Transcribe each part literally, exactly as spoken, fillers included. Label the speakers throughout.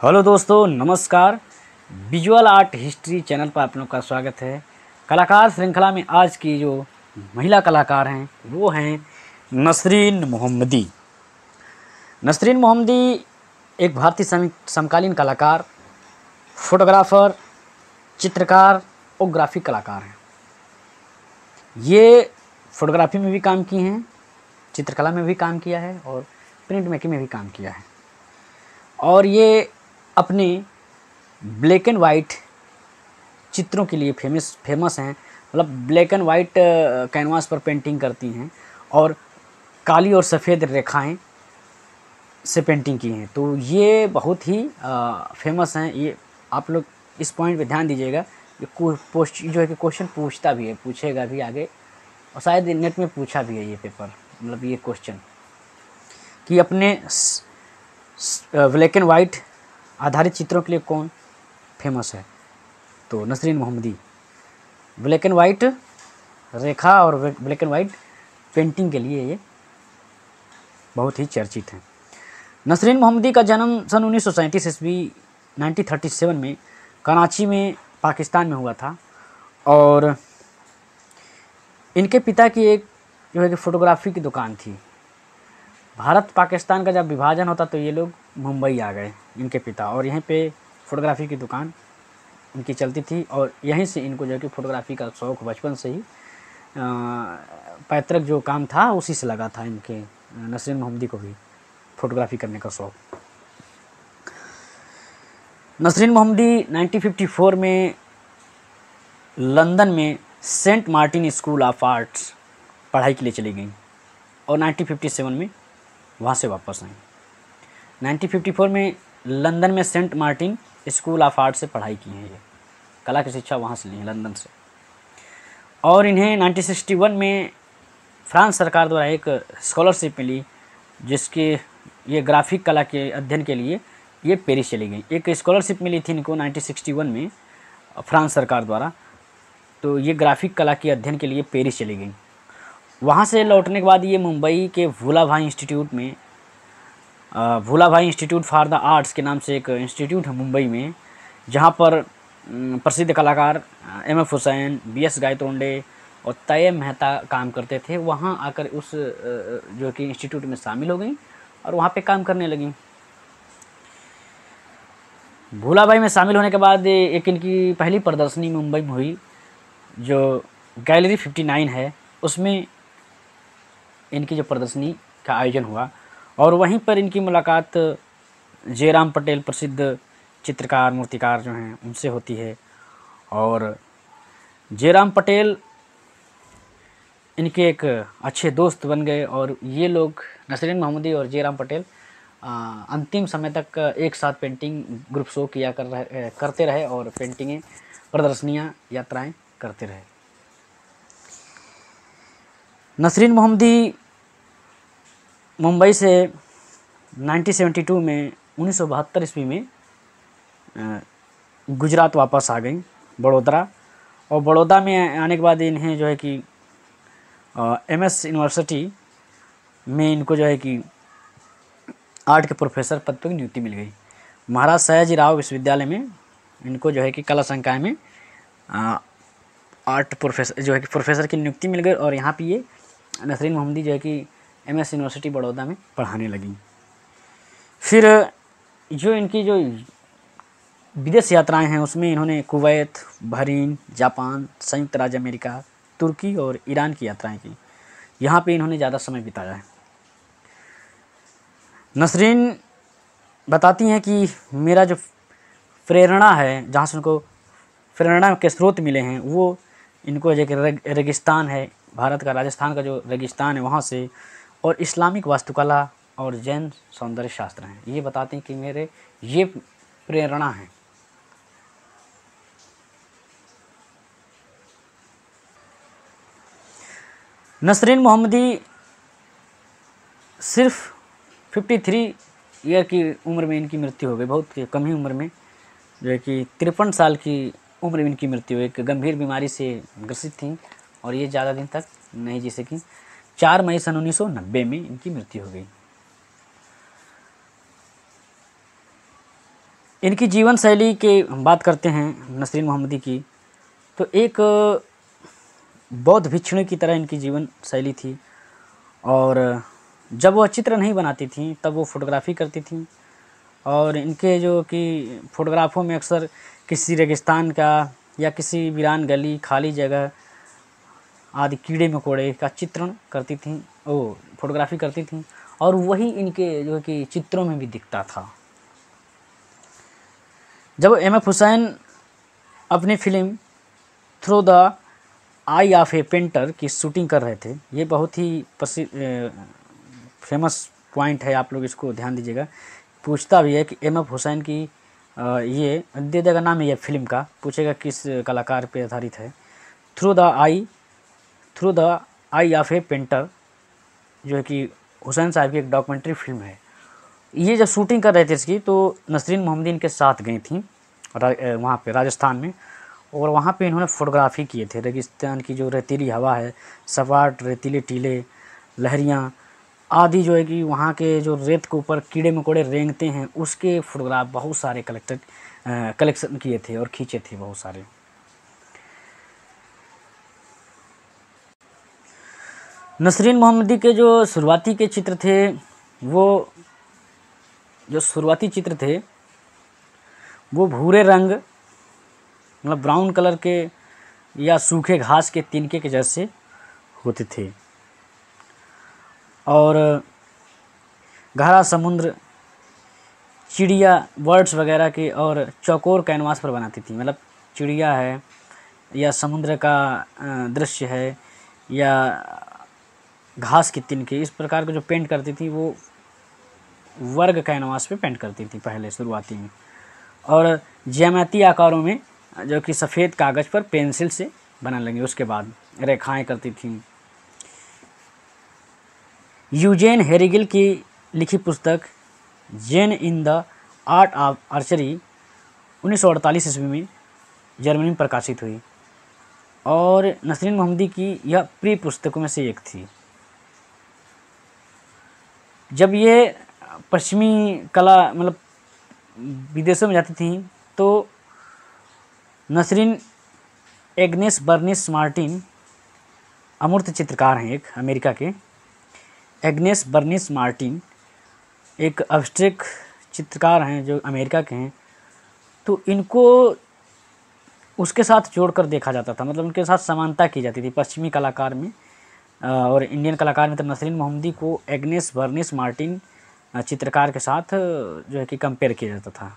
Speaker 1: Hello दोस्तों, नमस्कार। Visual art history channel पर आप लोग का स्वागत है। कलाकार श्रृंखला में आज की जो महिला कलाकार हैं वो हैं नसरीन मोहम्मदी। नसरीन मोहम्मदी एक भारतीय सम, समकालीन कलाकार, फोटोग्राफर, चित्रकार और ग्राफिक कलाकार हैं। ये फोटोग्राफी में भी काम की हैं, चित्रकला में भी काम किया है और प्रिंट मेकिंग में भी काम किया है। और ये अपने ब्लैक एंड वाइट चित्रों के लिए फेमस फेमस हैं। मतलब ब्लैक एंड वाइट कैनवास पर पेंटिंग करती हैं और काली और सफ़ेद रेखाएं से पेंटिंग की हैं। तो ये बहुत ही आ, फेमस हैं। ये आप लोग इस पॉइंट पे ध्यान दीजिएगा। ये पोस्ट जो है कि क्वेश्चन पूछता भी है, पूछेगा भी आगे, और शायद नेट में पूछा भी है ये पेपर, मतलब ये क्वेश्चन कि अपने ब्लैक एंड वाइट आधारित चित्रों के लिए कौन फेमस है। तो Nasreen Mohammedi black and white रेखा और ब्लैक एंड वाइट पेंटिंग के लिए ये बहुत ही चर्चित हैं। नसरीन मोहम्मदी का जन्म सन उन्नीस सौ सैंतीस ईस्वी नाइनटीन थर्टी सेवन में कराची में पाकिस्तान में हुआ था। और इनके पिता की एक जो है कि फ़ोटोग्राफी की दुकान थी। भारत पाकिस्तान का जब विभाजन होता तो ये लोग मुंबई आ गए, इनके पिता, और यहीं पे फ़ोटोग्राफी की दुकान इनकी चलती थी। और यहीं से इनको जो है कि फ़ोटोग्राफी का शौक़ बचपन से ही पैतृक जो काम था उसी से लगा था। इनके नसरीन मोहम्मदी को भी फ़ोटोग्राफी करने का शौक़। Nasreen Mohammedi nineteen fifty four में लंदन में Saint Martin school of arts पढ़ाई के लिए चली गई और नाइनटीन फिफ्टी सेवन में वहाँ से वापस आई। नाइनटीन फिफ्टी फोर में लंदन में Saint Martin school of art से पढ़ाई की है। ये कला की शिक्षा वहाँ से ली है, लंदन से। और इन्हें नाइनटीन सिक्सटी वन में फ्रांस सरकार द्वारा एक स्कॉलरशिप मिली, जिसके ये ग्राफिक कला के अध्ययन के लिए ये पेरिस चली गई। एक स्कॉलरशिप मिली थी इनको नाइनटीन सिक्सटी वन में फ्रांस सरकार द्वारा, तो ये ग्राफिक कला के अध्ययन के लिए पेरिस चली गई। वहाँ से लौटने के बाद ये मुंबई के भूलाभाई इंस्टीट्यूट में, Bhulabhai institute for the arts के नाम से एक इंस्टीट्यूट है मुंबई में, जहाँ पर प्रसिद्ध कलाकार M F Hussain, B S Gaitonde और तैयब मेहता काम करते थे। वहाँ आकर उस जो कि इंस्टीट्यूट में शामिल हो गई और वहाँ पे काम करने लगी। भूलाभाई में शामिल होने के बाद एक इनकी पहली प्रदर्शनी मुंबई में हुई, जो गैलरी फिफ्टी नाइन है, उसमें इनकी जो प्रदर्शनी का आयोजन हुआ। और वहीं पर इनकी मुलाकात जयराम पटेल, प्रसिद्ध चित्रकार मूर्तिकार जो हैं, उनसे होती है। और जयराम पटेल इनके एक अच्छे दोस्त बन गए और ये लोग नसरीन मोहम्मदी और जयराम पटेल आ, अंतिम समय तक एक साथ पेंटिंग ग्रुप शो किया कर रहे करते रहे और पेंटिंगें, प्रदर्शनियाँ, यात्राएं करते रहे। नसरीन मोहम्मदी मुंबई से नाइनटीन सेवेंटी टू में उन्नीस सौ बहत्तर ईस्वी में गुजरात वापस आ गई, बड़ौदा। और बड़ौदा में आने के बाद इन्हें जो है कि एम एस यूनिवर्सिटी में इनको जो है कि आर्ट के प्रोफेसर पद पर नियुक्ति मिल गई। महाराज सयाजी राव विश्वविद्यालय में इनको जो है कि कला संकाय में आ, आर्ट प्रोफेसर जो है कि प्रोफेसर की नियुक्ति मिल गई। और यहाँ पे ये नसरीन मोहम्मदी जो है कि एम एस यूनिवर्सिटी बड़ौदा में पढ़ाने लगी। फिर जो इनकी जो विदेश यात्राएं हैं उसमें इन्होंने कुवैत, बहरीन, जापान, संयुक्त राज्य अमेरिका, तुर्की और ईरान की यात्राएं की। यहाँ पे इन्होंने ज़्यादा समय बिताया है। नसरीन बताती हैं कि मेरा जो प्रेरणा है, जहाँ से उनको प्रेरणा के स्रोत मिले हैं, वो इनको जो कि रेगिस्तान है, भारत का राजस्थान का जो रेगिस्तान है वहाँ से, और इस्लामिक वास्तुकला और जैन सौंदर्य शास्त्र हैं। ये बताते हैं कि मेरे ये प्रेरणा है। नसरीन मोहम्मदी सिर्फ तिरेपन ईयर की उम्र में इनकी मृत्यु हो गई। बहुत कम ही उम्र में जो है कि तिरपन साल की उम्र में इनकी मृत्यु हुई। एक गंभीर बीमारी से ग्रसित थी और ये ज़्यादा दिन तक नहीं जी सकी। चार मई सन उन्नीस सौ नब्बे में इनकी मृत्यु हो गई। इनकी जीवन शैली के हम बात करते हैं नसरीन मोहम्मदी की, तो एक बौद्ध भिक्षुणी की तरह इनकी जीवन शैली थी। और जब वो चित्र नहीं बनाती थी तब वो फोटोग्राफी करती थी, और इनके जो कि फ़ोटोग्राफों में अक्सर किसी रेगिस्तान का या किसी वीरान गली, खाली जगह आदि कीड़े मकोड़े का चित्रण करती थीं, वो फोटोग्राफी करती थीं, और वही इनके जो कि चित्रों में भी दिखता था। जब एम एफ हुसैन अपनी film through the eye of a painter की शूटिंग कर रहे थे, ये बहुत ही प्रसिद्ध फेमस पॉइंट है, आप लोग इसको ध्यान दीजिएगा। पूछता भी है कि एम एफ हुसैन की आ, ये दे देगा नाम है ये फिल्म का, पूछेगा किस कलाकार पे आधारित है। Through the eye through the eye of a painter जो है कि हुसैन साहब की एक डॉक्यूमेंट्री फिल्म है। ये जब शूटिंग कर रहे थे इसकी, तो नसरीन मोहम्मदी इनके साथ गई थी वहाँ पे राजस्थान में, और वहाँ पे इन्होंने फ़ोटोग्राफी किए थे। रेगिस्तान की जो रेतीली हवा है, सपाट रेतीले टीले, लहरियाँ आदि जो है कि वहाँ के जो रेत के ऊपर कीड़े मकोड़े रेंगते हैं, उसके फोटोग्राफ बहुत सारे कलेक्टेड कलेक्शन किए थे और खींचे थे बहुत सारे। नसरीन मोहम्मदी के जो शुरुआती के चित्र थे, वो जो शुरुआती चित्र थे वो भूरे रंग मतलब ब्राउन कलर के या सूखे घास के तिनके के जैसे होते थे, और गहरा समुद्र, चिड़िया, बर्ड्स वगैरह के और चौकोर कैनवास पर बनाती थी। मतलब चिड़िया है या समुद्र का दृश्य है या घास के तिनके, इस प्रकार के जो पेंट करती थी वो वर्ग कैनवास पे पेंट करती थी पहले शुरुआती में, और ज्यामितीय आकारों में जो कि सफ़ेद कागज़ पर पेंसिल से बना लेंगे, उसके बाद रेखाएं करती थी। यूजेन हेरिगल की लिखी पुस्तक Zen in the art of archery उन्नीस सौ अड़तालीस ईस्वी में जर्मनी में प्रकाशित हुई, और नसरीन मोहम्मदी की यह प्रिय पुस्तकों में से एक थी। जब ये पश्चिमी कला मतलब विदेशों में जाती थी, तो नसरीन एग्नेस बर्निस मार्टिन अमूर्त चित्रकार हैं एक अमेरिका के। एग्नेस बर्निस मार्टिन एक एब्स्ट्रैक्ट चित्रकार हैं जो अमेरिका के हैं, तो इनको उसके साथ जोड़कर देखा जाता था, मतलब उनके साथ समानता की जाती थी पश्चिमी कलाकार में और इंडियन कलाकार में। तो नसरीन मोहम्मदी को एग्नेस बर्निस मार्टिन चित्रकार के साथ जो है कि कंपेयर किया जाता था।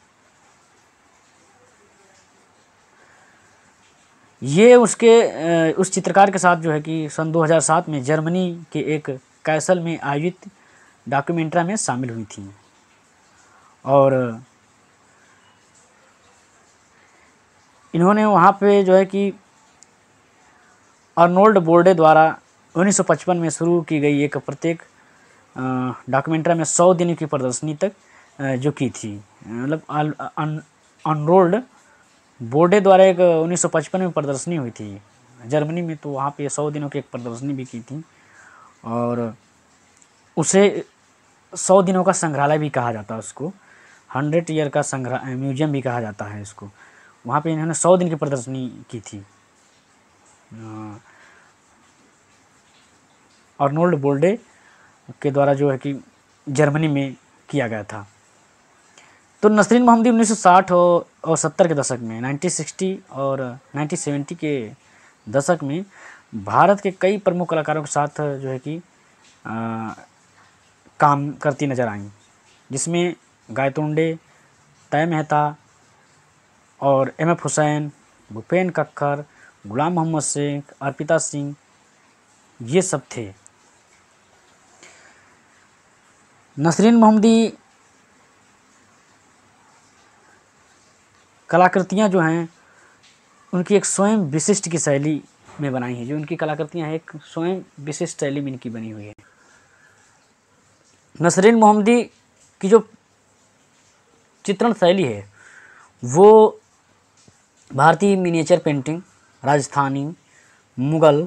Speaker 1: ये उसके उस चित्रकार के साथ जो है कि सन दो हज़ार सात में जर्मनी के एक कैसल में आयोजित डॉक्यूमेंट्री में शामिल हुई थी, और इन्होंने वहाँ पे जो है कि अर्नोल्ड बोर्डे द्वारा उन्नीस सौ पचपन में शुरू की गई एक प्रत्येक डॉक्यूमेंट्री में सौ दिन की प्रदर्शनी तक जो की थी। मतलब अर्नोल्ड बोर्डे द्वारा एक उन्नीस सौ पचपन में प्रदर्शनी हुई थी जर्मनी में, तो वहाँ पे सौ दिनों की एक प्रदर्शनी भी की थी, और उसे सौ दिनों का संग्रहालय भी कहा जाता है उसको, हंड्रेड ईयर का संग्रह म्यूजियम भी कहा जाता है इसको। वहाँ पे इन्होंने सौ दिन की प्रदर्शनी की थी अर्नोल्ड बोर्डे के द्वारा जो है कि जर्मनी में किया गया था। तो नसरीन मोहम्मदी उन्नीस सौ साठ और सत्तर के दशक में उन्नीस सौ साठ और उन्नीस सौ सत्तर के दशक में भारत के कई प्रमुख कलाकारों के साथ जो है कि आ, काम करती नज़र आईं, जिसमें गायतोंडे, तय मेहता और एम एफ हुसैन, भूपेन कक्कर, गुलाम मोहम्मद शेख, अर्पिता सिंह, ये सब थे। नसरीन मोहम्मदी कलाकृतियाँ जो हैं उनकी एक स्वयं विशिष्ट की शैली में बनाई है, जो उनकी कलाकृतियाँ हैं एक स्वयं विशिष्ट शैली में इनकी बनी हुई है। नसरीन मोहम्मदी की जो चित्रण शैली है वो भारतीय मिनिएचर पेंटिंग, राजस्थानी, मुग़ल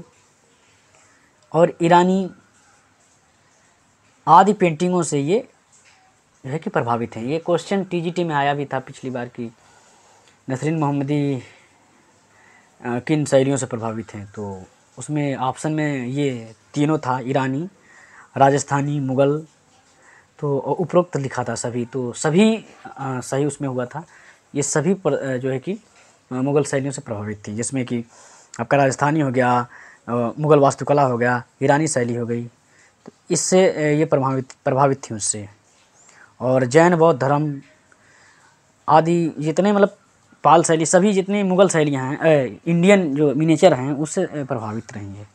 Speaker 1: और ईरानी आदि पेंटिंगों से ये जो है कि प्रभावित हैं। ये क्वेश्चन टीजीटी में आया भी था पिछली बार की, नसरीन मोहम्मदी किन शैलियों से प्रभावित हैं, तो उसमें ऑप्शन में ये तीनों था, ईरानी, राजस्थानी, मुग़ल, तो उपरोक्त लिखा था सभी, तो सभी आ, सही उसमें हुआ था। ये सभी पर, जो है कि मुग़ल शैलियों से प्रभावित थी, जिसमें कि आपका राजस्थानी हो गया, मुग़ल वास्तुकला हो गया, ईरानी शैली हो गई, तो इससे ये प्रभावित प्रभावित थी उससे। और जैन, बौद्ध धर्म आदि जितने मतलब पाल शैली, सभी जितनी मुग़ल शैलियाँ हैं, इंडियन जो मिनिएचर हैं, उससे प्रभावित रही है।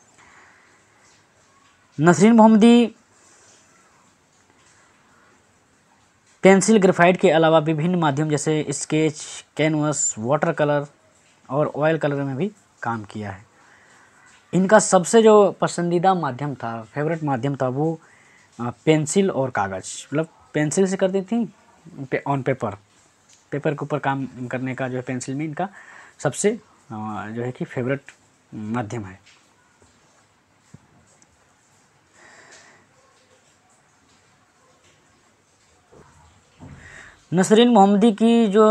Speaker 1: नसरीन मोहम्मदी पेंसिल, ग्रेफाइट के अलावा विभिन्न माध्यम जैसे स्केच, कैनवस, वाटर कलर और ऑयल कलर में भी काम किया है। इनका सबसे जो पसंदीदा माध्यम था, फेवरेट माध्यम था, वो पेंसिल और कागज़, मतलब पेंसिल से करती थी पे, ऑन पेपर पेपर के ऊपर काम करने का जो है पेंसिल में इनका सबसे जो है कि फेवरेट माध्यम है। नसरीन मोहम्मदी की जो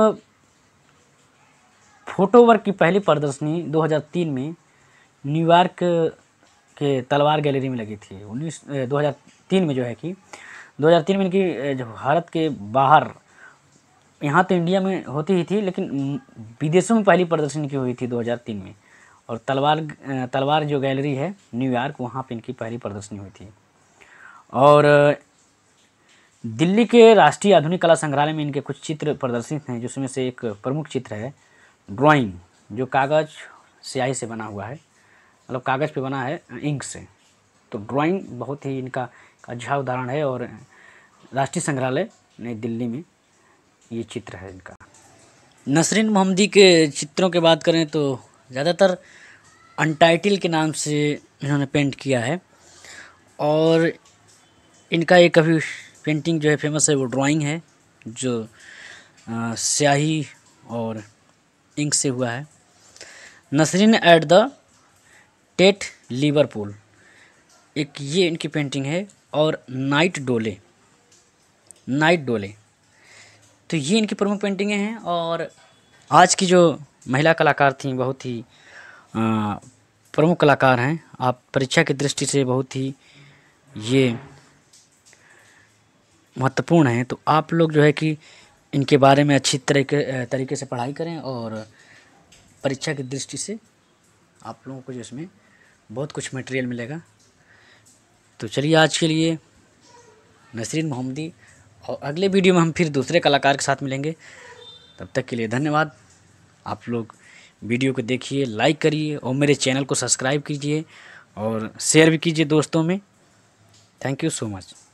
Speaker 1: फोटो वर्क की पहली प्रदर्शनी दो हज़ार तीन में न्यूयॉर्क के तलवार गैलरी में लगी थी। उन्नीस दो हज़ार तीन में जो है कि दो हज़ार तीन में इनकी जो भारत के बाहर, यहाँ तो इंडिया में होती ही थी, लेकिन विदेशों में पहली प्रदर्शनी की हुई थी दो हज़ार तीन में। और तलवार तलवार जो गैलरी है न्यूयॉर्क, वहाँ पे इनकी पहली प्रदर्शनी हुई थी। और दिल्ली के राष्ट्रीय आधुनिक कला संग्रहालय में इनके कुछ चित्र प्रदर्शित हैं, जिसमें से एक प्रमुख चित्र है ड्राइंग, जो कागज़ स्याही से बना हुआ है, मतलब कागज़ पे बना है इंक से। तो ड्राइंग बहुत ही इनका अच्छा उदाहरण है, और राष्ट्रीय संग्रहालय नई दिल्ली में ये चित्र है इनका। नसरीन मोहम्मदी के चित्रों के बात करें तो ज़्यादातर अनटाइटल के नाम से इन्होंने पेंट किया है, और इनका एक अभी पेंटिंग जो है फेमस है, वो ड्राइंग है, जो स्याही और इंक से हुआ है। Nasreen at the Tate Liverpool, एक ये इनकी पेंटिंग है, और नाइट डोले नाइट डोले तो ये इनकी प्रमुख पेंटिंगें हैं। और आज की जो महिला कलाकार थी, बहुत ही प्रमुख कलाकार हैं। आप परीक्षा की दृष्टि से बहुत ही ये महत्वपूर्ण हैं, तो आप लोग जो है कि इनके बारे में अच्छी तरीके तरीके से पढ़ाई करें, और परीक्षा की दृष्टि से आप लोगों को जो इसमें बहुत कुछ मटेरियल मिलेगा। तो चलिए आज के लिए नसरीन मोहम्मदी, और अगले वीडियो में हम फिर दूसरे कलाकार के साथ मिलेंगे। तब तक के लिए धन्यवाद। आप लोग वीडियो को देखिए, लाइक करिए, और मेरे चैनल को सब्सक्राइब कीजिए, और शेयर भी कीजिए दोस्तों में। Thank you so much.